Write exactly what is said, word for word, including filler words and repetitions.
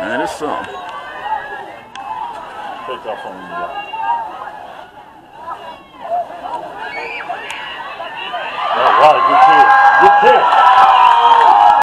That is some. Take off on the line. All right, good kick. Good kick.